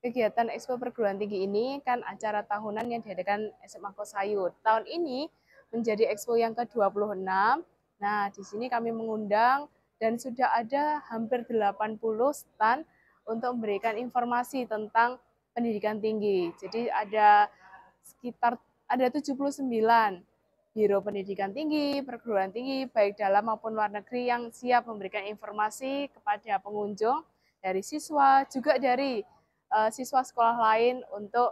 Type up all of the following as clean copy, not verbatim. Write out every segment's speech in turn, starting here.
Kegiatan Expo Perguruan Tinggi ini kan acara tahunan yang diadakan SMA Kosayud. Tahun ini menjadi Expo yang ke-26. Nah, di sini kami mengundang dan sudah ada hampir 80 stand untuk memberikan informasi tentang pendidikan tinggi. Jadi ada 79 biro pendidikan tinggi, perguruan tinggi, baik dalam maupun luar negeri yang siap memberikan informasi kepada pengunjung dari siswa, juga dari siswa sekolah lain untuk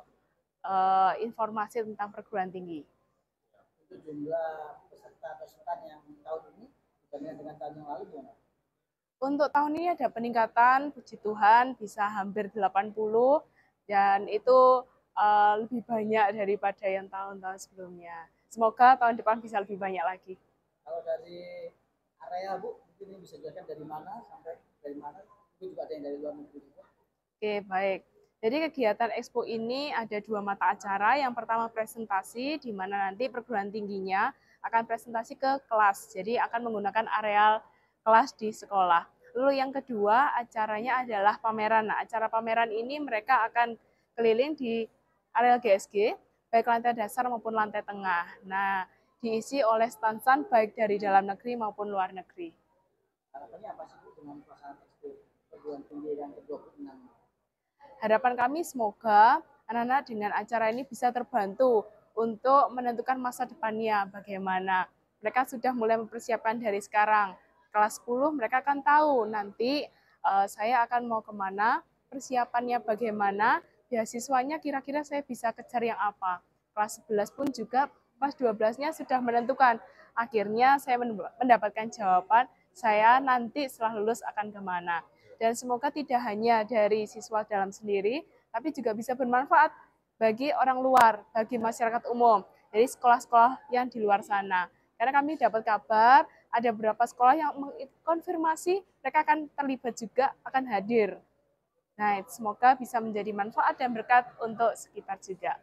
informasi tentang perguruan tinggi. Untuk jumlah peserta atau stand yang tahun ini dibandingkan dengan tahun yang lalu gimana? Untuk tahun ini ada peningkatan, puji Tuhan, bisa hampir 80, dan itu lebih banyak daripada yang tahun-tahun sebelumnya. Semoga tahun depan bisa lebih banyak lagi. Kalau dari area Bu, mungkin ini bisa dijelaskan dari mana sampai dari mana? Mungkin juga ada yang dari luar negeri juga. Oke, baik. Jadi kegiatan Expo ini ada 2 mata acara. Yang pertama presentasi, di mana nanti perguruan tingginya akan presentasi ke kelas. Jadi akan menggunakan areal kelas di sekolah. Lalu yang kedua acaranya adalah pameran. Nah, acara pameran ini mereka akan keliling di areal GSG, baik lantai dasar maupun lantai tengah. Nah, diisi oleh stand-stand baik dari dalam negeri maupun luar negeri. Harapannya apa sih Bu dengan pelaksanaan Expo Perguruan Tinggi yang ke-26? Harapan kami semoga anak-anak dengan acara ini bisa terbantu untuk menentukan masa depannya bagaimana. Mereka sudah mulai mempersiapkan dari sekarang. Kelas 10 mereka akan tahu nanti saya akan mau kemana, persiapannya bagaimana, beasiswanya kira-kira saya bisa kejar yang apa. Kelas 11 pun juga, kelas 12-nya sudah menentukan. Akhirnya saya mendapatkan jawaban, saya nanti setelah lulus akan kemana. Dan semoga tidak hanya dari siswa dalam sendiri, tapi juga bisa bermanfaat bagi orang luar, bagi masyarakat umum, dari sekolah-sekolah yang di luar sana. Karena kami dapat kabar, ada beberapa sekolah yang mengkonfirmasi mereka akan terlibat juga, akan hadir. Nah, semoga bisa menjadi manfaat dan berkat untuk sekitar juga.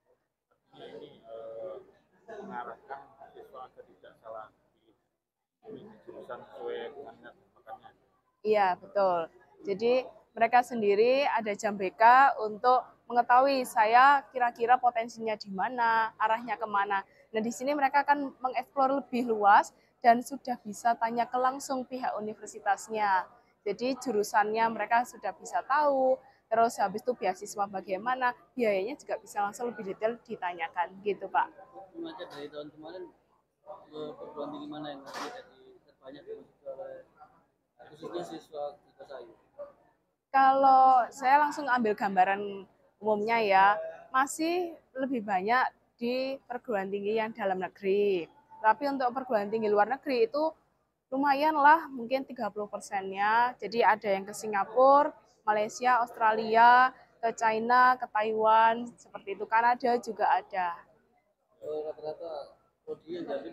Ini mengarahkan siswa agar tidak salah pilih jurusan sesuai dengan minat bakatnya. Iya, betul. Jadi mereka sendiri ada jam BK untuk mengetahui saya kira-kira potensinya di mana, arahnya kemana. Nah, di sini mereka akan mengeksplor lebih luas dan sudah bisa tanya ke langsung pihak universitasnya. Jadi jurusannya mereka sudah bisa tahu, terus habis itu beasiswa bagaimana, biayanya juga bisa langsung lebih detail ditanyakan, gitu Pak. Mengajar dari tahun kemarin perguruan tinggi mana yang jadi terbanyak oleh khususnya siswa Kosayu? Kalau saya langsung ambil gambaran umumnya ya, masih lebih banyak di perguruan tinggi yang dalam negeri. Tapi untuk perguruan tinggi luar negeri itu lumayan lah, mungkin 30%-nya. Jadi ada yang ke Singapura, Malaysia, Australia, ke China, ke Taiwan, seperti itu. Kanada juga ada. Rata-rata prodi yang jadi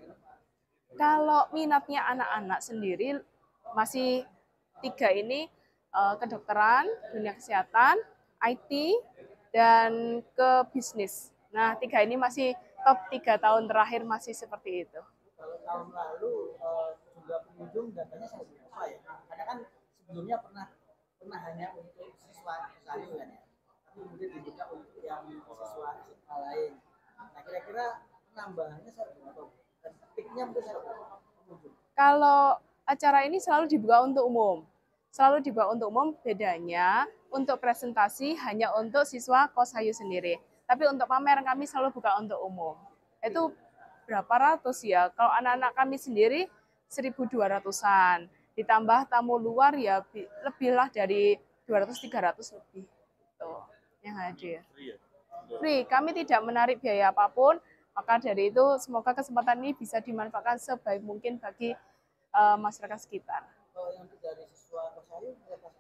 Kalau minatnya anak-anak sendiri masih 3 ini, kedokteran, dunia kesehatan, IT, dan ke bisnis. Nah, 3 ini masih top 3 tahun terakhir masih seperti itu. kalau tahun lalu jumlah pengunjung datanya seperti apa ya? Karena kan sebelumnya pernah hanya untuk siswa Kosayu kan ya, tapi kemudian dibuka untuk yang siswa lain. Nah kira-kira penambahannya seperti apa? Dan peaknya mungkin seperti apa pengunjung? Kalau acara ini selalu dibuka untuk umum. Selalu dibuka untuk umum, bedanya untuk presentasi hanya untuk siswa Kosayu sendiri. Tapi untuk pameran kami selalu buka untuk umum. Itu berapa ratus ya? Kalau anak-anak kami sendiri 1.200-an. Ditambah tamu luar ya lebihlah dari 200-300 lebih. Gitu, yang hadir. Free, kami tidak menarik biaya apapun. Maka dari itu, semoga kesempatan ini bisa dimanfaatkan sebaik mungkin bagi masyarakat sekitar. Kalau yang dari siswa Kosayu,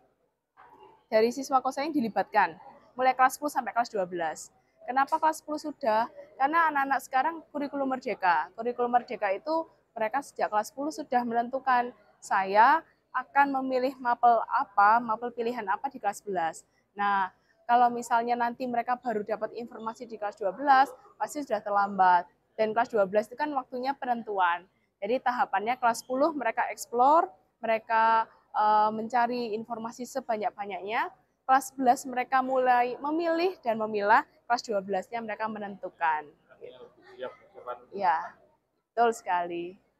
Dari siswa Kosayu dilibatkan, mulai kelas 10 sampai kelas 12. Kenapa kelas 10 sudah? Karena anak-anak sekarang kurikulum merdeka. Kurikulum merdeka itu mereka sejak kelas 10 sudah menentukan, saya akan memilih mapel pilihan apa di kelas 11. Nah, kalau misalnya nanti mereka baru dapat informasi di kelas 12, pasti sudah terlambat. Dan kelas 12 itu kan waktunya penentuan. Jadi tahapannya kelas 10 mereka explore, mereka mencari informasi sebanyak-banyaknya. kelas 11 mereka mulai memilih dan memilah, kelas 12-nya mereka menentukan. Artinya lebih siap persiapan. Ya, betul sekali.